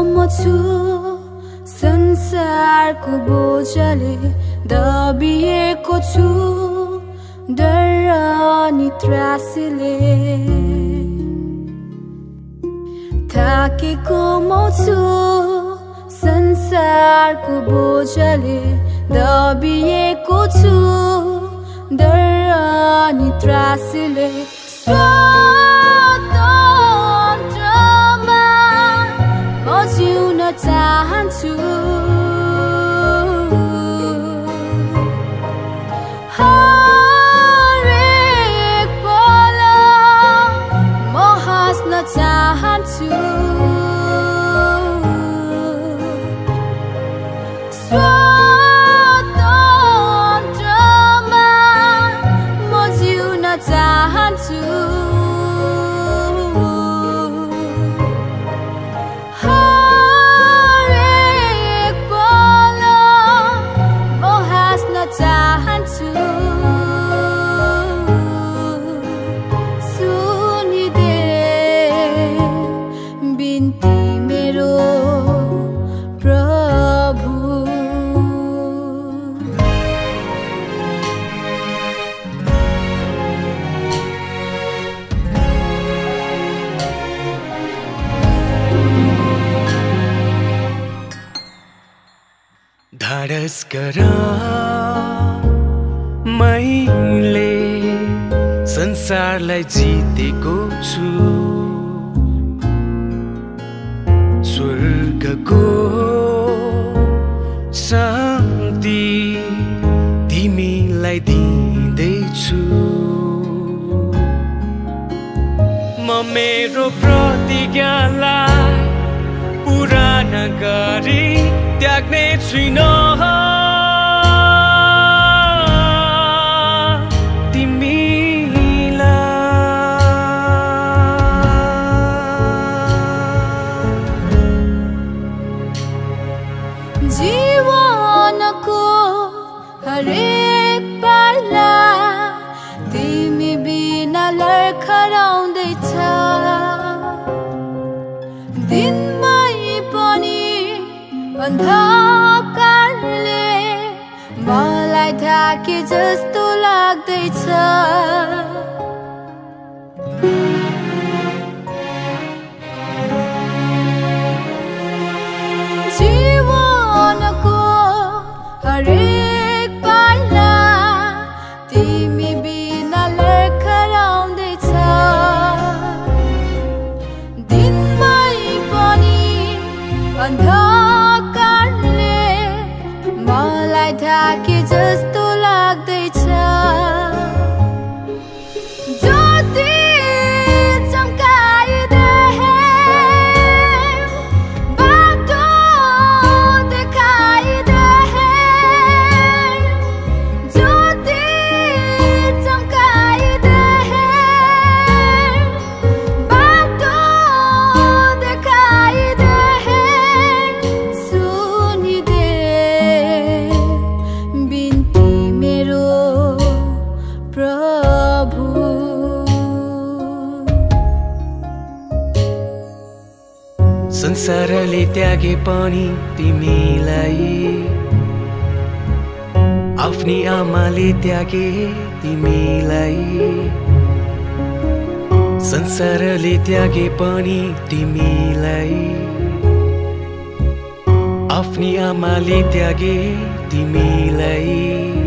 म छु संसारको बोझले दबिएको छु डर अनि त्रासले थाकेको म छु संसारको बोझले दबिएको छु डर अनि त्रासले स्वतन्त्रमा म जिउन चाहन्छु हरेक पल म हाँस्न चाहन्छु स्वतन्त्रमा म जिउन चाहन्छु हरेक पल म हाँस्न चाहन्छु सुनिदे बिन्ती मेरो प्रभु धाडस गर मैले संसारलाई जितेको छु स्वर्गको शान्ति तिमीलाई दिँदैछु म मेरो प्रतिज्ञालाई पूरा नगरी त्याग्ने छुइनँ जीवनको हरेक पाला तिमी बिना लर्खराउँदैछ दिनमै पनि अन्धकारले मलाई ढाके जस्तो लाग्दैछ जीवनको हरेक पाला तिमी बिना लर्खराउँदैछ दिनमै पनि अन्धकारले मलाई ढाके जस्तो लाग्दैछ ज्योति चम्काइदे बाटो देखाइदे ज्योति चम्काइदे बाटो देखाइदे सुनिदे बिन्ती मेरो प्रभु संसारले त्यागे पनि तिमीलाई आफ्नी आमाले त्यागे तिमीलाई संसारले त्यागे पनि तिमीलाई आफ्नी आमाले त्यागे तिमीलाई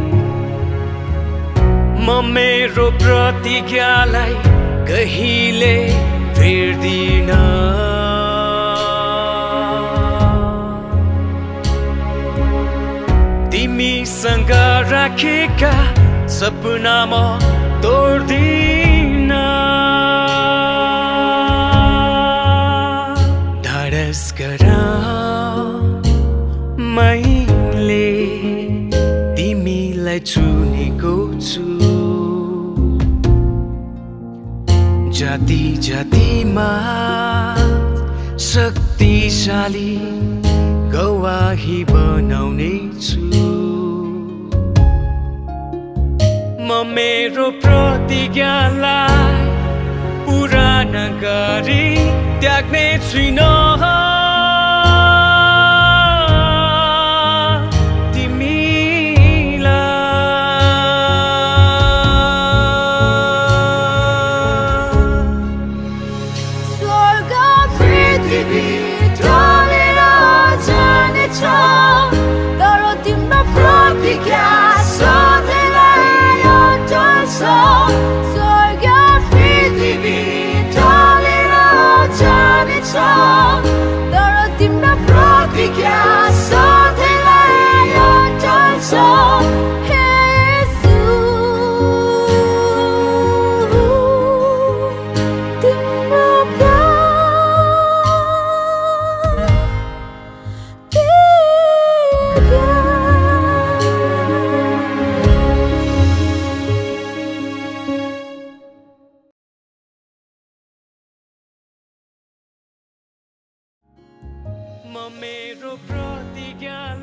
म मेरो प्रतिज्ञालाई कहिले फेर्दिन तिमीसँग राखेका सपना म तोड्दिन धाडस गर मैले तिमीलाई चुनेको छु जाति जातिमा शक्तिशाली गवाही बनाउने छु म मेरो प्रतिज्ञालाई पूरा नगरी त्याग्ने छुइनँ म मेरो प्रतिज्ञालाई